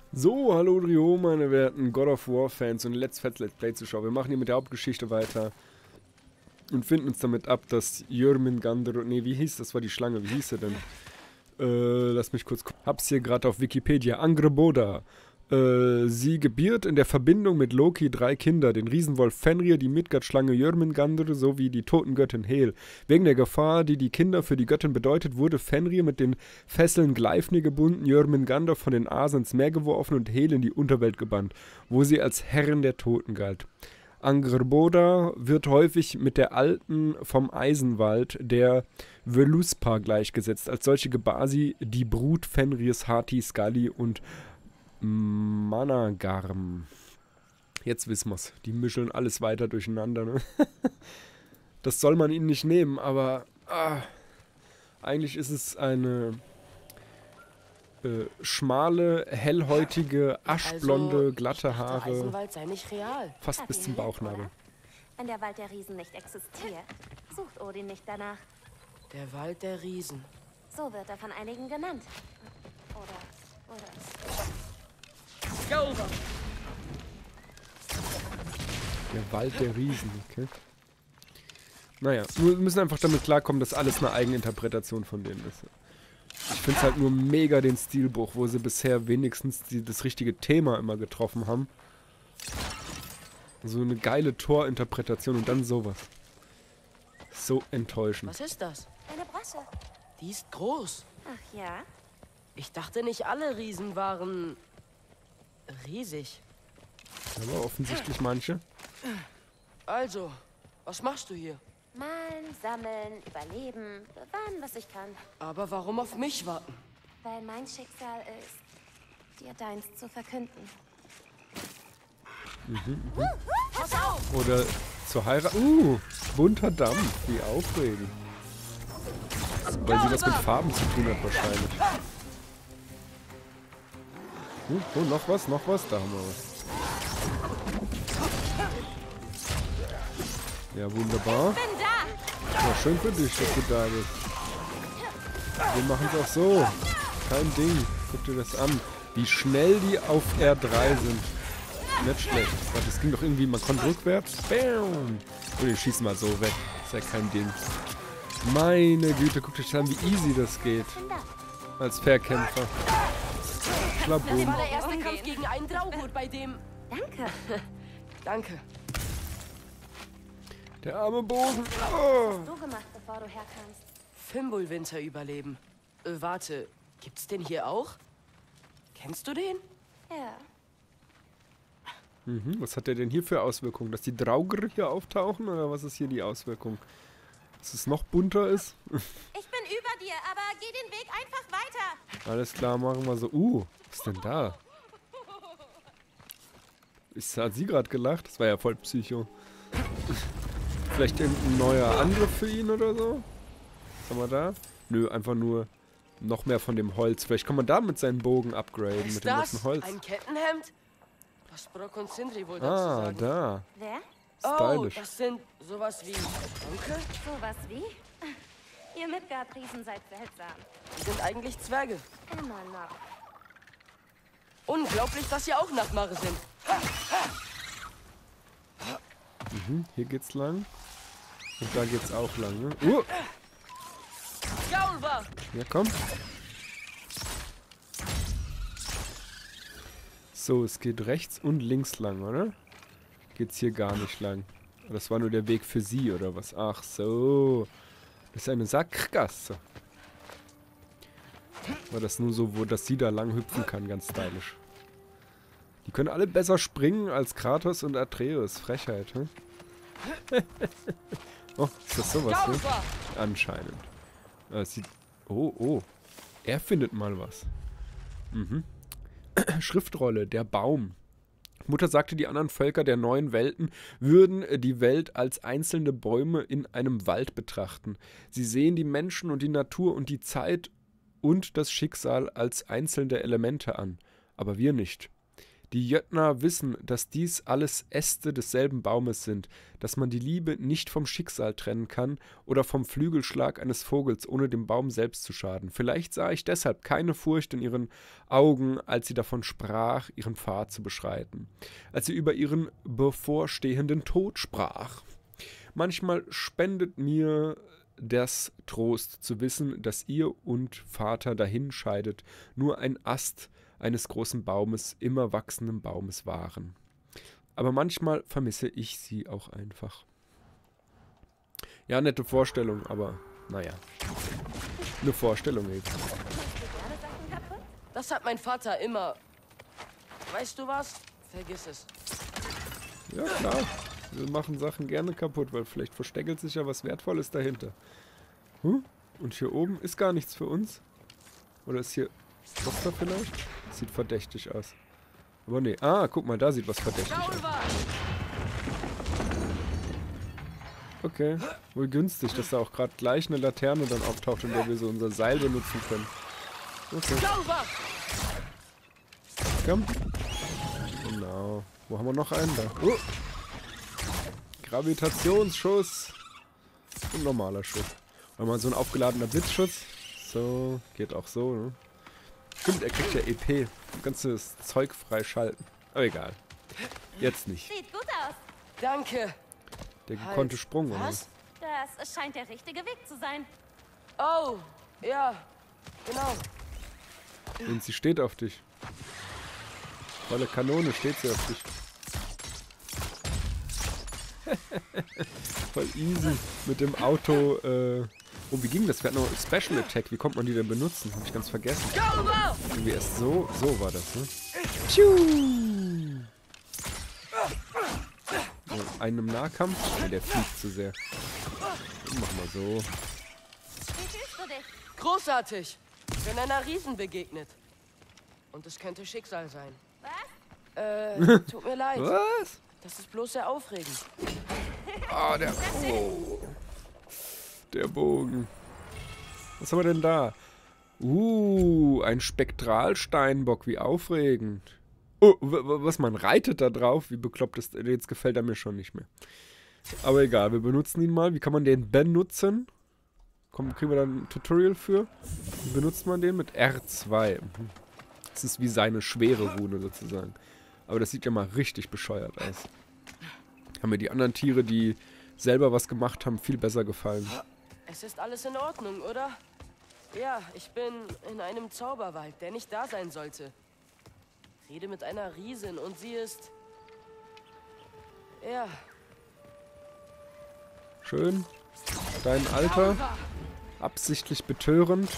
So, hallo Rio, meine werten God of War Fans und Let's Play Zuschauer. Wir machen hier mit der Hauptgeschichte weiter und finden uns damit ab, dass Jörmungandr, nee, wie hieß das? War die Schlange, wie hieß sie denn? Lass mich kurz gucken. Hab's hier gerade auf Wikipedia. Angreboda. Sie gebiert in der Verbindung mit Loki 3 Kinder, den Riesenwolf Fenrir, die Midgard-Schlange Jörmungandr sowie die Totengöttin Hel. Wegen der Gefahr, die die Kinder für die Göttin bedeutet, wurde Fenrir mit den Fesseln Gleipnir gebunden, Jörmungandr von den Asen ins Meer geworfen und Hel in die Unterwelt gebannt, wo sie als Herrin der Toten galt. Angrboda wird häufig mit der Alten vom Eisenwald, der Völuspá, gleichgesetzt. Als solche gebar sie die Brut Fenrirs, Hati, Skadi und Managarm. Jetzt wissen wir's. Die mischeln alles weiter durcheinander, ne? Das soll man ihnen nicht nehmen, aber eigentlich ist es eine schmale, hellhäutige, aschblonde, glatte Haare. Der Eisenwald sei nicht real. Fast bis zum Bauchnabel. Wenn der Wald der Riesen nicht existiert, sucht Odin nicht danach. Der Wald der Riesen. So wird er von einigen genannt. Oder Der Wald der Riesen, okay. Naja, wir müssen einfach damit klarkommen, dass alles eine Eigeninterpretation von denen ist. Ich finde es halt nur mega den Stilbruch, wo sie bisher wenigstens das richtige Thema immer getroffen haben. So eine geile Torinterpretation und dann sowas. So enttäuschend. Was ist das? eine Brosche. Die ist groß. Ach ja? Ich dachte nicht alle Riesen waren riesig. Aber offensichtlich manche. Also, was machst du hier? Malen, sammeln, überleben, bewahren, was ich kann. Aber warum auf mich warten? Weil mein Schicksal ist, dir deins zu verkünden. Pass auf! Oder zur Heirat. Bunter Dampf, wie aufregend. Weil sie was mit Farben zu tun hat wahrscheinlich. Noch was, noch was? Da haben wir was. Ja, wunderbar. Bin da! Ja, schön für dich, dass du da bist. Wir machen es auch so. Kein Ding. Guck dir das an. Wie schnell die auf R3 sind. Nicht schlecht. Warte, das ging doch irgendwie, man konnte rückwärts. Bam! Und ich schieße mal so weg. Ist ja kein Ding. Meine Güte, guck dich an, wie easy das geht. Als Verkämpfer. Das Schlaboom. war der erste Kampf gegen einen Draugut, bei dem... Danke. Danke. Der arme Bogen. Oh. Du gemacht, bevor du herkamst. Fimbulwinter überleben. Warte, gibt's den hier auch? Kennst du den? Ja. Was hat der denn hier für Auswirkungen? Dass die Draugr hier auftauchen? Oder was ist hier die Auswirkung? Dass es noch bunter ist? Ich bin über dir, aber geh den Weg einfach weiter. Alles klar, machen wir so. Was ist denn da? Hat sie gerade gelacht? Das war ja voll Psycho. Vielleicht irgendein neuer Angriff für ihn oder so? Was haben wir da? Nö, einfach nur noch mehr von dem Holz. Vielleicht kann man damit seinen Bogen upgraden mit Ist dem ganzen das Holz. ein Kettenhemd? Was Brock und Sindri wohl dazu Ah, sagen? da. Wer? Oh, Stylisch. das sind sowas wie Onkel? Sowas wie? Ihr Midgard-Riesen seid seltsam. Die sind eigentlich Zwerge. Immer noch. Unglaublich, dass ihr auch Nachmache sind. Hier geht's lang. Und da geht's auch lang, ne? Gaulwa! Ja, komm. So, es geht rechts und links lang, oder? Geht's hier gar nicht lang. Das war nur der Weg für sie, oder was? Ach so. Das ist eine Sackgasse. War das nur so, dass sie da lang hüpfen kann, ganz stylisch. Die können alle besser springen als Kratos und Atreus. Frechheit, hm? Oh, ist das sowas, ne? Gaulwa! Anscheinend. Oh. Er findet mal was. Schriftrolle, der Baum. Mutter sagte, die anderen Völker der neuen Welten würden die Welt als einzelne Bäume in einem Wald betrachten. Sie sehen die Menschen und die Natur und die Zeit und das Schicksal als einzelne Elemente an. Aber wir nicht. Die Jötner wissen, dass dies alles Äste desselben Baumes sind, dass man die Liebe nicht vom Schicksal trennen kann oder vom Flügelschlag eines Vogels, ohne dem Baum selbst zu schaden. Vielleicht sah ich deshalb keine Furcht in ihren Augen, als sie davon sprach, ihren Pfad zu beschreiten, als sie über ihren bevorstehenden Tod sprach. Manchmal spendet mir das Trost zu wissen, dass ihr und Vater dahin scheidet, nur ein Ast eines großen Baumes, immer wachsenden Baumes waren. Aber manchmal vermisse ich sie auch einfach. Ja, nette Vorstellung, aber naja. Eine Vorstellung eben. Das hat mein Vater immer. Weißt du was? Vergiss es. Ja, klar. Wir machen Sachen gerne kaputt, weil vielleicht versteckelt sich ja was Wertvolles dahinter. Und hier oben ist gar nichts für uns? Oder ist hier was da vielleicht? Sieht verdächtig aus. Aber nee. Ah, guck mal, da sieht was verdächtig aus. Okay. Wohl günstig, dass da auch gerade gleich eine Laterne dann auftaucht, in der wir so unser Seil benutzen können. Okay. Komm. Genau. Wo haben wir noch einen da? Gravitationsschuss. Und normaler Schuss. Mal so ein aufgeladener Blitzschutz. So, geht auch so, ne? Stimmt, er kriegt ja EP. Ganzes Zeug freischalten. Aber egal. Jetzt nicht. Sieht gut aus. Danke. Der gekonnte Sprung, oder? Was? Das scheint der richtige Weg zu sein. Oh, ja, genau. Und sie steht auf dich. Volle Kanone steht sie auf dich. Voll easy. Mit dem Auto, Oh, wie ging das? Wir hatten noch Special Attack. Wie konnte man die denn benutzen? Hab ich ganz vergessen. Irgendwie erst so war das, ne? Piu! Oh, einen im Nahkampf? Ne, der fliegt zu sehr. Mach mal so. Wie fühlst du dich? Großartig. Ich bin einer Riesen begegnet. Und es könnte Schicksal sein. Was? Tut mir leid. Was? Das ist bloß sehr aufregend. Ah, der... Oh. Der Bogen. Was haben wir denn da? Ein Spektralsteinbock. Wie aufregend. Oh, was, man reitet da drauf? Wie bekloppt ist... Jetzt gefällt er mir schon nicht mehr. Aber egal, wir benutzen ihn mal. Wie kann man den benutzen? Kriegen wir da ein Tutorial für? Wie benutzt man den? Mit R2. Das ist wie seine schwere Rune sozusagen. Aber das sieht ja mal richtig bescheuert aus. Haben mir die anderen Tiere, die selber was gemacht haben, viel besser gefallen. Es ist alles in Ordnung, oder? Ja, ich bin in einem Zauberwald, der nicht da sein sollte. Rede mit einer Riesin und sie ist... Ja. Schön. Dein Alter. Absichtlich betörend.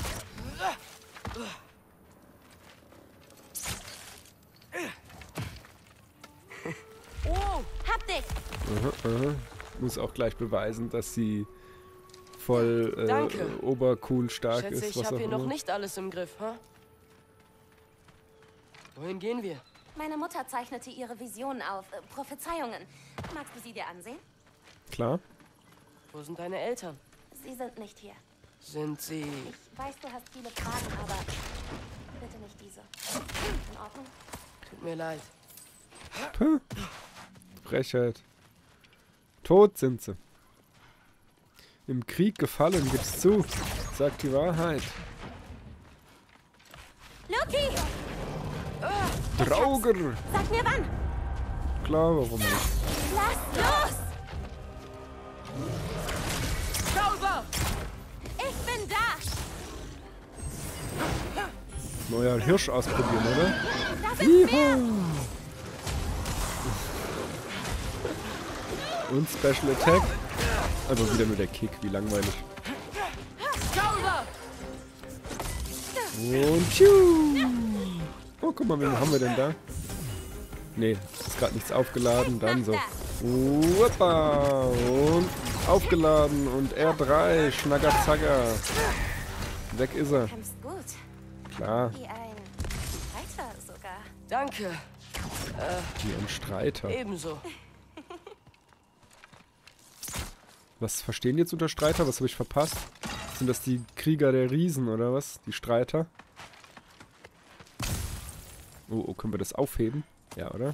Oh, Hab dich! Muss auch gleich beweisen, dass sie voll Danke. obercool stark Schätze, ist. ich Was habe auch hier noch immer. nicht alles im Griff, ha? Wohin gehen wir? Meine Mutter zeichnete ihre Visionen auf, Prophezeiungen. Magst du sie dir ansehen? Klar. Wo sind deine Eltern? Sie sind nicht hier. Sind sie... Ich weiß, du hast viele Fragen, aber bitte nicht diese. In Ordnung? Tut mir leid. Puh. Frechheit. Tot sind sie. Im Krieg gefallen, gib's zu. Sagt die Wahrheit. Loki! Drauger! Sag mir wann! Klar, warum nicht? Lass los! Zauber! Ich bin da! Neuer Hirsch ausprobieren, oder? Das ist mehr! Und Special Attack. Also wieder nur der Kick, wie langweilig. Zauber! Und tschiu. Oh, guck mal, wen haben wir denn da? Nee, ist gerade nichts aufgeladen. Dann so. Wuppa. Und aufgeladen. Und R3. Schnaggerzacker. Weg ist er. Du kämpfst gut. Klar, Wie ein Reiter sogar. Danke. wie ein Streiter. Ebenso. Was verstehen jetzt unter Streiter? Was habe ich verpasst? Sind das die Krieger der Riesen oder was? Die Streiter? Oh, können wir das aufheben? Ja, oder?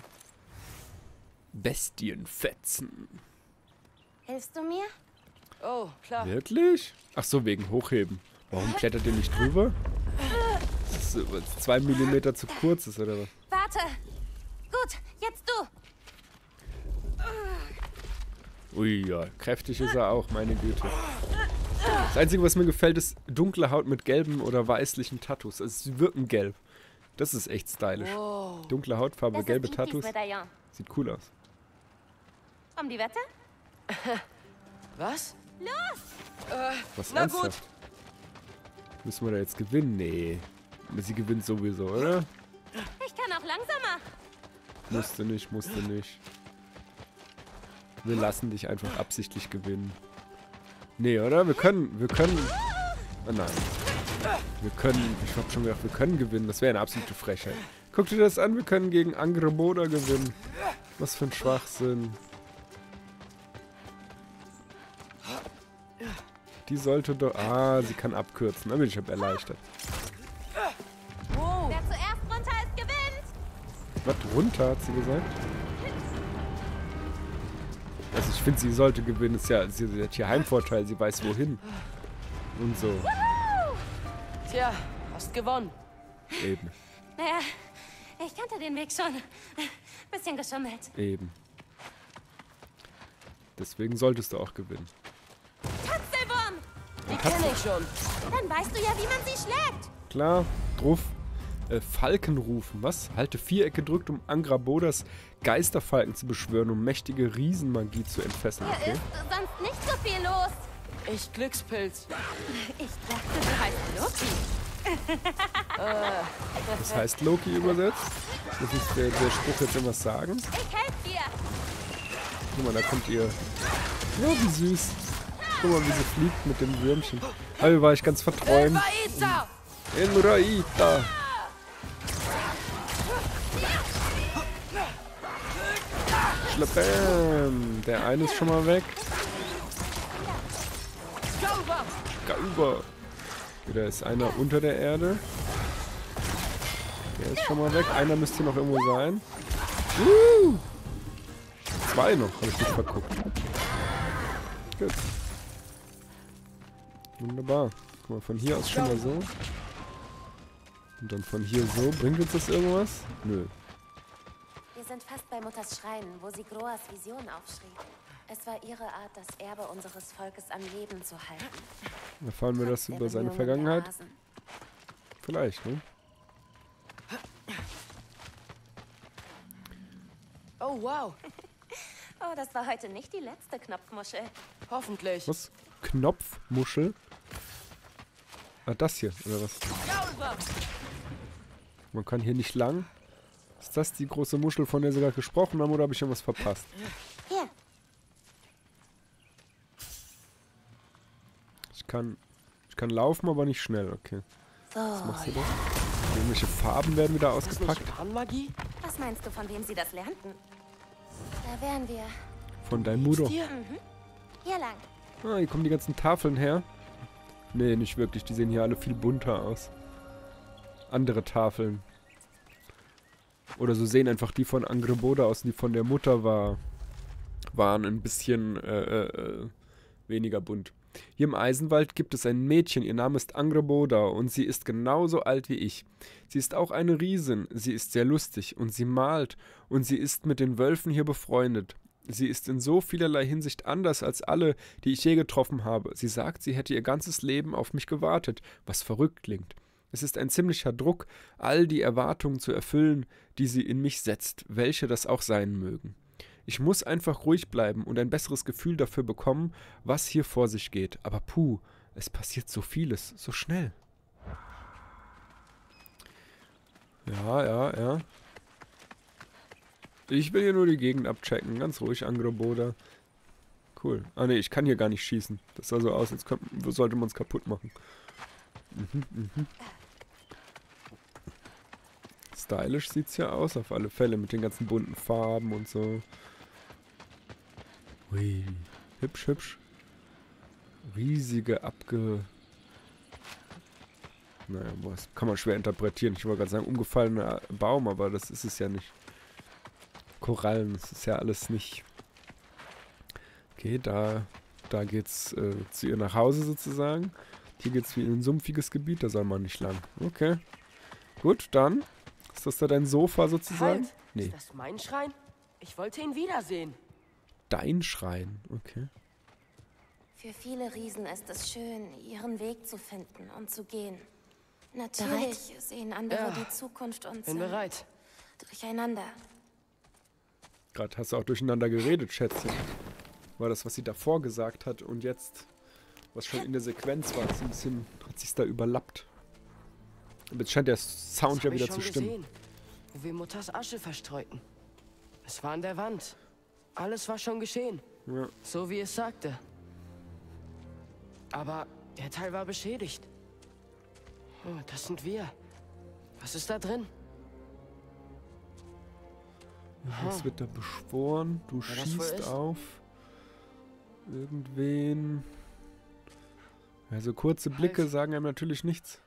Bestienfetzen. Hilfst du mir? Oh, klar. Wirklich? Ach so, wegen Hochheben. Warum klettert ihr nicht drüber? Das ist, weil es 2 mm zu kurz ist, oder was? Warte. Gut, jetzt du. Ui, ja, kräftig ist er auch, meine Güte. Das Einzige, was mir gefällt, ist dunkle Haut mit gelben oder weißlichen Tattoos. Also sie wirken gelb. Das ist echt stylisch. Wow. Dunkle Hautfarbe, Das gelbe ist Inkis Tattoos. Medaillon. Sieht cool aus. Um die Wette? Was? Was Na ernsthaft? Müssen wir da jetzt gewinnen? Nee. Sie gewinnt sowieso, oder? Ich kann auch langsamer. Musste nicht, musste nicht. Wir lassen dich einfach absichtlich gewinnen. Nee, oder? Wir können... Oh nein. Wir können... Ich hab schon gedacht, wir können gewinnen. Das wäre eine absolute Frechheit. Guck dir das an, wir können gegen Angreboda gewinnen. Was für ein Schwachsinn. Die sollte doch... Ah, sie kann abkürzen. Da bin ich erleichtert. Wow. Wer zuerst runter ist, gewinnt. Was? Runter, hat sie gesagt? Also ich finde, sie sollte gewinnen. Ist ja, sie hat hier Heimvorteil. Sie weiß wohin. Und so. Tja, hast gewonnen. Eben. Naja, ich kannte den Weg schon. Bisschen geschummelt. Eben. Deswegen solltest du auch gewinnen. Katzelwurm! Die kenne ich schon. Dann weißt du ja, wie man sie schlägt. Klar, drauf. Falken rufen. Was? Halte Vierecke gedrückt, um Angrabodas Geisterfalken zu beschwören, um mächtige Riesenmagie zu entfesseln. Hier Okay. ist sonst nicht so viel los. Ich Glückspilz. Ich dachte, du heißt Loki. Das heißt Loki übersetzt. Muss uns der Spruch jetzt irgendwas sagen? Ich helfe dir. Guck mal, da kommt ihr. Ja, wie süß. Guck mal, wie sie fliegt mit dem Würmchen. Aber war ich ganz verträumt. Elvaita! In Raita. Schlappam. Der eine ist schon mal weg. Sauber! Gauber. Da ist einer unter der Erde. Der ist schon mal weg. Einer müsste noch irgendwo sein. 2 noch, habe ich nicht verguckt. Gut. Wunderbar. Guck mal, von hier aus schon mal so. Und dann von hier so. Bringt uns das irgendwas? Nö. Wir sind fast bei Mutters Schrein, wo sie Groas Vision aufschrieb. Es war ihre Art, das Erbe unseres Volkes am Leben zu halten. Erfahren wir das Trotz über der seine Bemühungen Vergangenheit? der Hasen. Vielleicht, ne? Oh, wow. Oh, das war heute nicht die letzte Knopfmuschel. Hoffentlich. Was? Knopfmuschel? Ah, das hier, oder was? Sauber! Man kann hier nicht lang. Ist das die große Muschel, von der sie gerade gesprochen haben, oder habe ich irgendwas verpasst? Hier, Ich kann laufen, aber nicht schnell, okay. so. Was machst du da? Irgendwelche Farben werden wieder Ist das nicht ausgepackt. Tarnmagie? Was meinst du, von wem sie das lernten? Da wären wir. Von deinem Mudo. Dir? Hier lang. Ah, hier kommen die ganzen Tafeln her. Nee, nicht wirklich. Die sehen hier alle viel bunter aus. Andere Tafeln. Oder so sehen einfach die von Angreboda aus, die von der Mutter waren ein bisschen weniger bunt. Hier im Eisenwald gibt es ein Mädchen, ihr Name ist Angreboda und sie ist genauso alt wie ich. Sie ist auch eine Riesin, sie ist sehr lustig und sie malt und sie ist mit den Wölfen hier befreundet. Sie ist in so vielerlei Hinsicht anders als alle, die ich je getroffen habe. Sie sagt, sie hätte ihr ganzes Leben auf mich gewartet, was verrückt klingt. Es ist ein ziemlicher Druck, all die Erwartungen zu erfüllen, die sie in mich setzt, welche das auch sein mögen. Ich muss einfach ruhig bleiben und ein besseres Gefühl dafür bekommen, was hier vor sich geht. Aber puh, es passiert so vieles, so schnell. Ja. Ich will hier nur die Gegend abchecken. Ganz ruhig, Angreboda. Cool. Ah ne, ich kann hier gar nicht schießen. Das sah so aus, als sollte man es kaputt machen. Stylisch sieht es ja aus, auf alle Fälle, mit den ganzen bunten Farben und so. Ui, hübsch. Riesige Naja, das kann man schwer interpretieren. Ich wollte gerade sagen, umgefallener Baum, aber das ist es ja nicht. Korallen. Das ist ja alles nicht... Okay, da geht's zu ihr nach Hause sozusagen. Hier geht's wie in ein sumpfiges Gebiet, da soll man nicht lang. Okay. Gut, dann. Ist das da dein Sofa sozusagen? Halt! Nee. Ist das mein Schrein? Ich wollte ihn wiedersehen. Dein Schrein, okay. Für viele Riesen ist es schön, ihren Weg zu finden und zu gehen. Natürlich sehen andere Ja, die Zukunft und Bin sind bereit. durcheinander. Gerade hast du auch durcheinander geredet, Schätzchen. War das, was sie davor gesagt hat und jetzt, was schon in der Sequenz war, ist ein bisschen, hat sich's da überlappt. Aber jetzt scheint der Sound Das ja hab ich wieder schon zu stimmen. gesehen, wo wir Mutters Asche verstreuten. Es war an der Wand. Alles war schon geschehen. Ja. So wie es sagte. Aber der Teil war beschädigt. Oh, das sind wir. Was ist da drin? Was wird da beschworen? Du Wer das wohl schießt ist? auf irgendwen. Also kurze Blicke Halt. sagen einem natürlich nichts.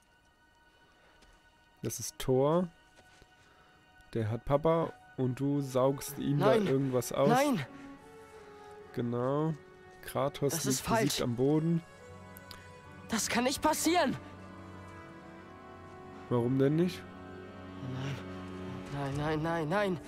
Das ist Thor. Der hat Papa und du saugst ihm Nein. da irgendwas aus. Nein! Genau. Kratos Das liegt ist falsch. besiegt am Boden. Das kann nicht passieren! Warum denn nicht? Nein, nein, nein, nein!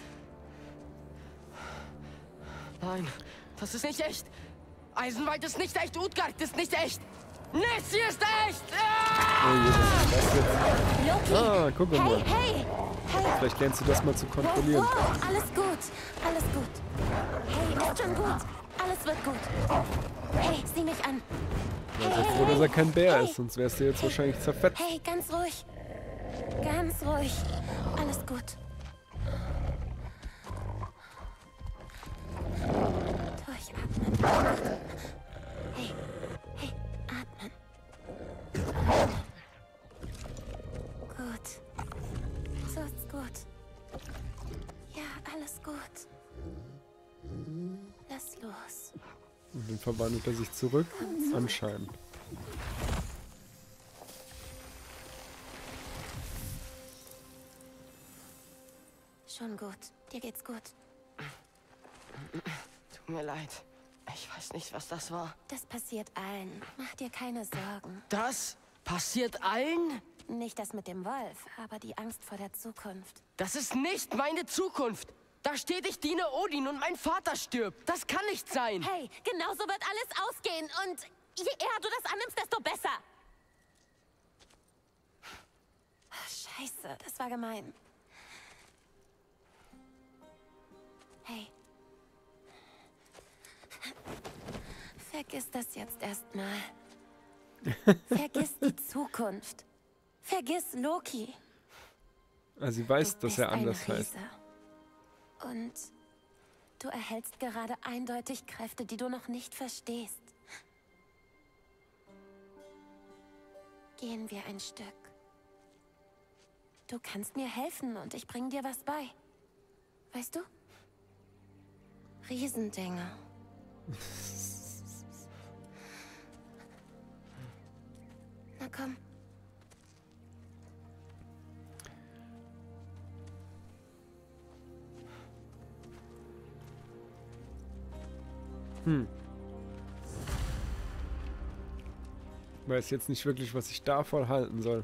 Nein, das ist nicht echt! Eisenwald ist nicht echt, Utgard ist nicht echt! Nichts hier ist echt! Ah! Oh je, was ist das jetzt? Loki! Ah, guck mal. Hey, hey! Hey! Vielleicht lernst du das mal zu kontrollieren. Wow, alles gut, alles gut. Hey, ist schon gut. Alles wird gut. Hey, sieh mich an. Ja, sei froh, dass er kein Bär ist, sonst wärst du jetzt wahrscheinlich zerfetzt. Hey, ganz ruhig. Ganz ruhig. Alles gut. Durchatmen. Hey, hey, atmen. Gut. So ist's gut. Ja, alles gut. Lass los. Und dann verwandelt er sich zurück. Anscheinend. Schon gut. Dir geht's gut. Tut mir leid. Ich weiß nicht, was das war. Das passiert allen. Mach dir keine Sorgen. Das passiert allen? Nicht das mit dem Wolf, aber die Angst vor der Zukunft. Das ist nicht meine Zukunft. Da steht, ich diene Odin und mein Vater stirbt. Das kann nicht sein. Hey, genau so wird alles ausgehen und je eher du das annimmst, desto besser. Scheiße, das war gemein. Hey. Vergiss das jetzt erstmal. Vergiss die Zukunft. Vergiss Loki. Also sie weiß, Du dass er bist ein anders heißt. Riese. Und du erhältst gerade eindeutig Kräfte, die du noch nicht verstehst. Gehen wir ein Stück. Du kannst mir helfen und ich bring dir was bei. Weißt du? Riesendinge. Na komm. Weiß jetzt nicht wirklich, was ich davon halten soll.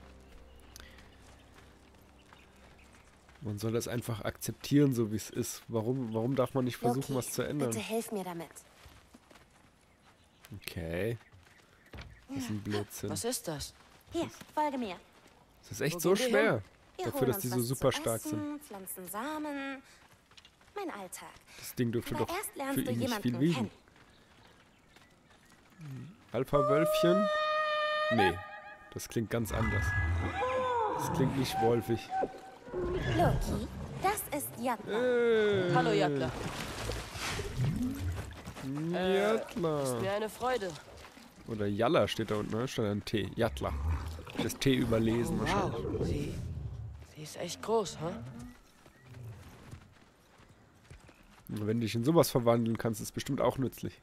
Man soll das einfach akzeptieren, so wie es ist. Warum darf man nicht versuchen, Loki, was zu ändern? Bitte hilf mir damit. Okay. Das ist ein Blödsinn. Was ist das? Hier, folge mir. Das ist echt Wo so gehen wir schwer. Wir Dafür, holen dass die uns so was super zu stark sind. essen, pflanzen Samen. Mein Alltag. Das Ding dürfte Aber doch erst für lernst du ihn nicht jemanden viel wiegen. kennen. Alpha-Wölfchen? Nee, das klingt ganz anders. Das klingt nicht wolfig. Loki, das ist Jagd. Hallo, Jattler. Jattler. Ist mir eine Freude. Oder Jalla steht da unten, ne? Steht ein T. Jattler. Das T überlesen wahrscheinlich. Wow, sie ist echt groß, hä? Und wenn du dich in sowas verwandeln kannst, ist es bestimmt auch nützlich.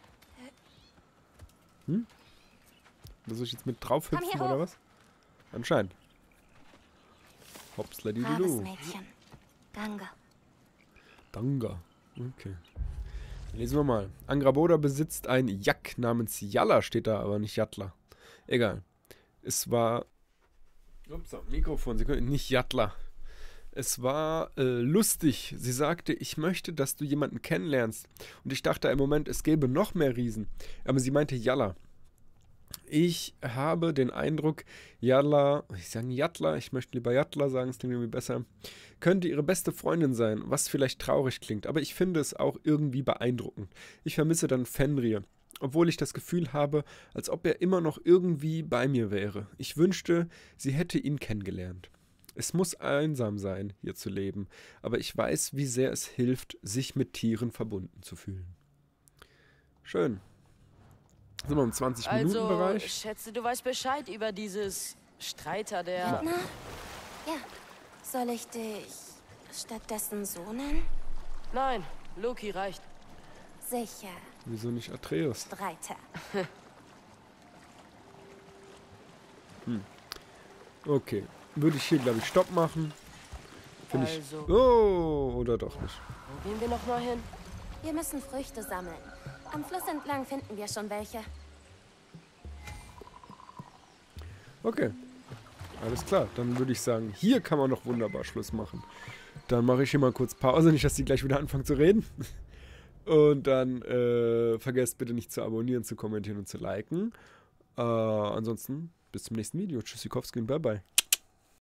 Soll ich jetzt mit drauf Komm hier hüpfen oder hoch. was? Anscheinend. Braves Hopsladididu. Mädchen. Ganga. Danga. Okay. Lesen wir mal. Angraboda besitzt ein Jak namens Yalla, steht da, aber nicht Jattler. Egal. Es war... Ups, Mikrofon, Sie können nicht Jattler. Es war lustig. Sie sagte, ich möchte, dass du jemanden kennenlernst. Und ich dachte im Moment, es gäbe noch mehr Riesen. Aber sie meinte Yalla. Ich habe den Eindruck, Yalla, ich sage Jattler, ich möchte lieber Jattler sagen, es klingt irgendwie besser, könnte ihre beste Freundin sein, was vielleicht traurig klingt, aber ich finde es auch irgendwie beeindruckend. Ich vermisse dann Fenrir, obwohl ich das Gefühl habe, als ob er immer noch irgendwie bei mir wäre. Ich wünschte, sie hätte ihn kennengelernt. Es muss einsam sein, hier zu leben, aber ich weiß, wie sehr es hilft, sich mit Tieren verbunden zu fühlen. Schön. Sind wir im 20-Minuten-Bereich? Also, schätze, du weißt Bescheid über dieses Streiter der... Na? Ja. Soll ich dich stattdessen so nennen? Nein, Loki reicht. Sicher. Wieso nicht Atreus? Streiter. Okay. Würde ich hier, glaube ich, Stopp machen. Finde ich... Also. Oh, oder doch nicht. Wo gehen wir nochmal hin? Wir müssen Früchte sammeln. Am Fluss entlang finden wir schon welche. Okay. Alles klar. Dann würde ich sagen, hier kann man noch wunderbar Schluss machen. Dann mache ich hier mal kurz Pause, nicht, dass die gleich wieder anfangen zu reden. Und dann vergesst bitte nicht zu abonnieren, zu kommentieren und zu liken. Ansonsten bis zum nächsten Video. Tschüssikowski und bye bye.